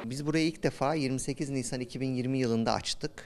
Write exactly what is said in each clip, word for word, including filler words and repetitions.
Biz burayı ilk defa yirmi sekiz Nisan iki bin yirmi yılında açtık.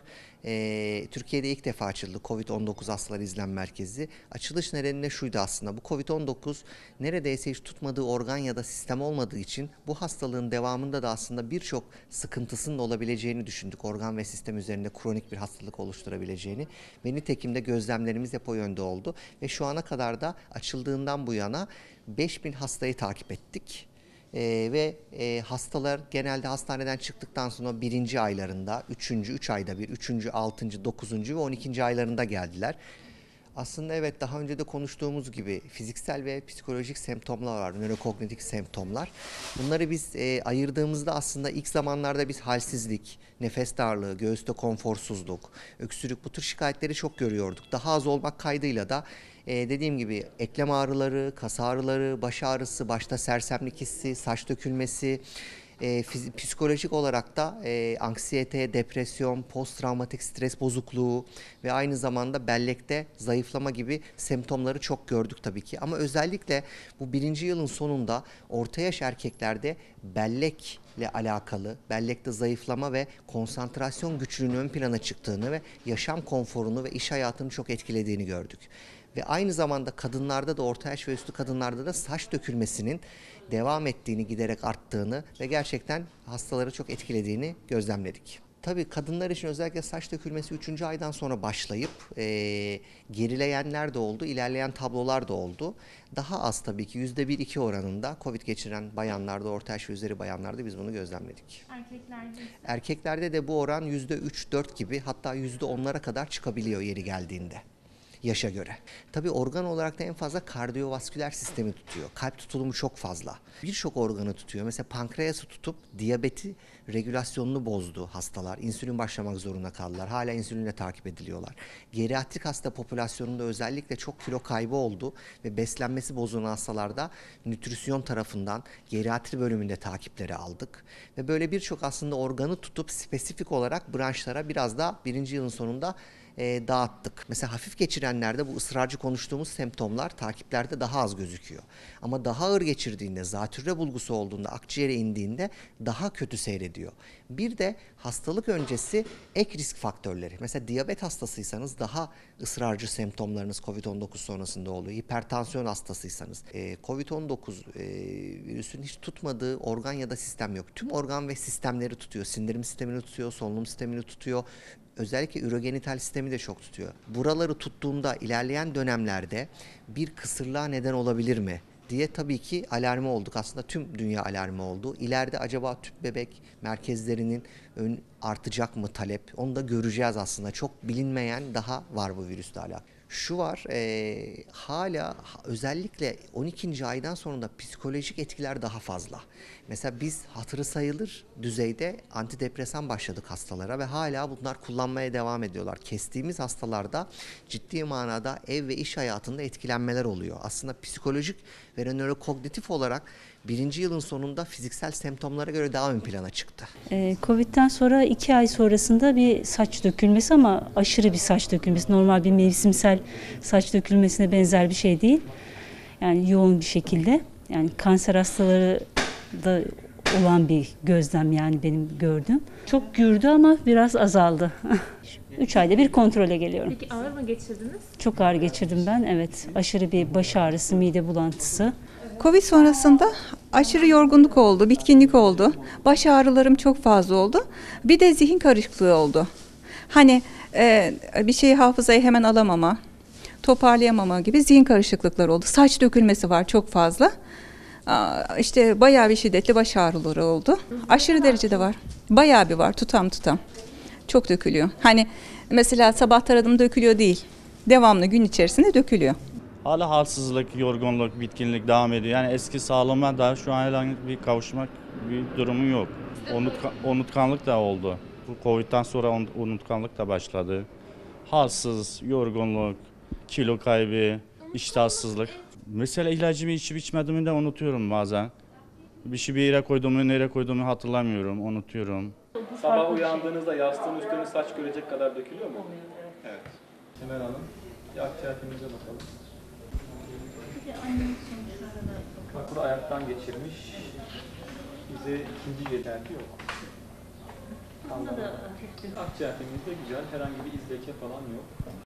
Ee, Türkiye'de ilk defa açıldı kovid on dokuz Hastalar İzlem Merkezi. Açılış nedeni de şuydu aslında. Bu kovid on dokuz neredeyse hiç tutmadığı organ ya da sistem olmadığı için bu hastalığın devamında da aslında birçok sıkıntısının olabileceğini düşündük. Organ ve sistem üzerinde kronik bir hastalık oluşturabileceğini. Ve nitekim de gözlemlerimiz hep o yönde oldu. Ve şu ana kadar da açıldığından bu yana beş bin hastayı takip ettik. Ee, ve e, hastalar genelde hastaneden çıktıktan sonra birinci aylarında, üçüncü, üç ayda bir, üçüncü, altıncı, dokuzuncu ve on ikinci aylarında geldiler. Aslında evet daha önce de konuştuğumuz gibi fiziksel ve psikolojik semptomlar var, nörokognitif semptomlar. Bunları biz e, ayırdığımızda aslında ilk zamanlarda biz halsizlik, nefes darlığı, göğüste konforsuzluk, öksürük bu tür şikayetleri çok görüyorduk. Daha az olmak kaydıyla da e, dediğim gibi eklem ağrıları, kas ağrıları, baş ağrısı, başta sersemlik hissi, saç dökülmesi, e, fiz- psikolojik olarak da e, anksiyete, depresyon, post travmatik stres bozukluğu ve aynı zamanda bellekte zayıflama gibi semptomları çok gördük tabii ki. Ama özellikle bu birinci yılın sonunda orta yaş erkeklerde bellekle alakalı, bellekte zayıflama ve konsantrasyon güçlüğünün ön plana çıktığını ve yaşam konforunu ve iş hayatını çok etkilediğini gördük. Ve aynı zamanda kadınlarda da orta yaş ve üstü kadınlarda da saç dökülmesinin devam ettiğini, giderek arttığını ve gerçekten hastaları çok etkilediğini gözlemledik. Tabii kadınlar için özellikle saç dökülmesi üçüncü aydan sonra başlayıp e, gerileyenler de oldu, ilerleyen tablolar da oldu. Daha az tabii ki yüzde bir iki oranında Covid geçiren bayanlarda, orta yaş ve üzeri bayanlarda biz bunu gözlemledik. Erkeklerde ise Erkeklerde de bu oran yüzde üç dört gibi hatta yüzde onlara kadar çıkabiliyor yeri geldiğinde. Yaşa göre. Tabii organ olarak da en fazla kardiyovasküler sistemi tutuyor. Kalp tutulumu çok fazla. Birçok organı tutuyor. Mesela pankreası tutup diyabeti regülasyonunu bozdu hastalar. İnsülin başlamak zorunda kaldılar. Hala insülinle takip ediliyorlar. Geriatrik hasta popülasyonunda özellikle çok kilo kaybı oldu ve beslenmesi bozulan hastalarda nütrisyon tarafından geriatri bölümünde takipleri aldık. Ve böyle birçok aslında organı tutup spesifik olarak branşlara biraz da birinci yılın sonunda e, dağıttık. Mesela hafif geçirenlerde bu ısrarcı konuştuğumuz semptomlar takiplerde daha az gözüküyor. Ama daha ağır geçirdiğinde, zatürre bulgusu olduğunda, akciğere indiğinde daha kötü seyrediyor. Bir de hastalık öncesi ek risk faktörleri. Mesela diyabet hastasıysanız daha ısrarcı semptomlarınız kovid on dokuz sonrasında oluyor. Hipertansiyon hastasıysanız. E, kovid on dokuz e, virüsün hiç tutmadığı organ ya da sistem yok. Tüm organ ve sistemleri tutuyor. Sindirim sistemini tutuyor, solunum sistemini tutuyor. Özellikle ürogenital sistemi de çok tutuyor. Buraları tuttuğunda ilerleyen dönemlerde bir kısırlığa neden olabilir mi diye tabii ki alarmı olduk. Aslında tüm dünya alarmı oldu. İleride acaba tüp bebek merkezlerinin ön artacak mı talep? Onu da göreceğiz aslında. Çok bilinmeyen daha var bu virüsle alakalı. Şu var, e, hala özellikle on ikinci aydan sonra da psikolojik etkiler daha fazla. Mesela biz hatırı sayılır düzeyde antidepresan başladık hastalara ve hala bunlar kullanmaya devam ediyorlar. Kestiğimiz hastalarda ciddi manada ev ve iş hayatında etkilenmeler oluyor. Aslında psikolojik ve nörokognitif olarak birinci yılın sonunda fiziksel semptomlara göre daha ön plana çıktı. Ee, Covid'den sonra iki ay sonrasında bir saç dökülmesi ama aşırı bir saç dökülmesi. Normal bir mevsimsel saç dökülmesine benzer bir şey değil. Yani yoğun bir şekilde. Yani kanser hastaları da olan bir gözlem yani benim gördüğüm. Çok gürdü ama biraz azaldı. Üç ayda bir kontrole geliyorum. peki ağır mı geçirdiniz? Çok ağır geçirdim ben, evet. Aşırı bir baş ağrısı, mide bulantısı. Covid sonrasında aşırı yorgunluk oldu, bitkinlik oldu. Baş ağrılarım çok fazla oldu. Bir de zihin karışıklığı oldu. Hani e, bir şeyi hafızaya hemen alamama, toparlayamama gibi zihin karışıklıkları oldu. Saç dökülmesi var çok fazla. Aa, İşte bayağı bir şiddetli baş ağrıları oldu. Aşırı derecede var. Bayağı bir var, tutam tutam. Çok dökülüyor. Hani mesela sabah taradım dökülüyor değil. Devamlı gün içerisinde dökülüyor. Hala halsizlik, yorgunluk, bitkinlik devam ediyor. Yani eski sağlığıma daha şu an herhangi bir kavuşmak bir durumu yok. Unutka, unutkanlık da oldu. Bu Covid'den sonra unutkanlık da başladı. Halsiz, yorgunluk, kilo kaybı, iştahsızlık. Mesela ilacımı içip içmediğimi de unutuyorum bazen. Bir şey bir yere koyduğumu, nereye koyduğumu hatırlamıyorum, unutuyorum. Sabah uyandığınızda yastığın üstüne saç görecek kadar dökülüyor mu? Evet. Hemen alın. Bir akciğerimize bakalım. Bak burada ayaktan geçirmiş. İz Sizde ikinci yeterli yok. Bunda da hafif bir Akciğer temizliği de güzel. Herhangi bir iz leke falan yok.